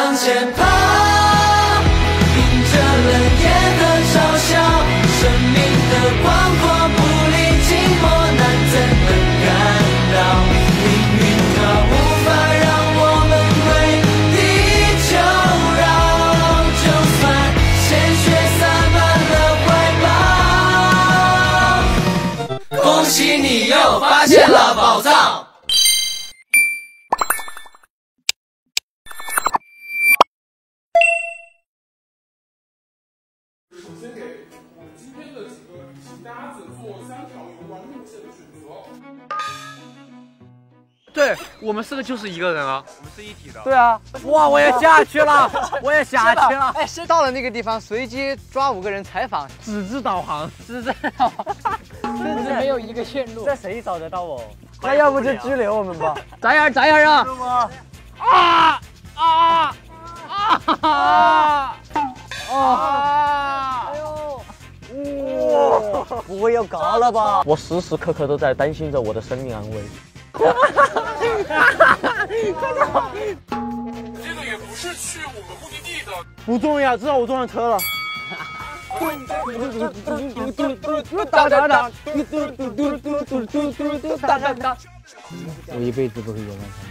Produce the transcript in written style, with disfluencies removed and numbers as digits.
向前跑，迎着冷眼和嘲笑，生命的广阔不离寂寞，难怎能感到？命运它无法让我们为地球绕，就算鲜血洒满了怀抱，恭喜你又发现了宝藏。 首先给我们今天的几个旅行搭子做3条游玩路线的选择。 对我们4个就是一个人啊，我们是一体的。 对啊，哇，我也下去了，我也下去了。 哎，到了那个地方，随机抓5个人采访， 纸质导航， 甚至没有一个线路。 这谁找得到我？那要不就拘留我们吧？ 咋样啊？ 啊啊啊啊！哎呦！哇，不会要嘎了吧？我时时刻刻都在担心着我的生命安危。 这个也不是去我们目的地的， 不重要，至少我坐上车了。我一辈子不会游完。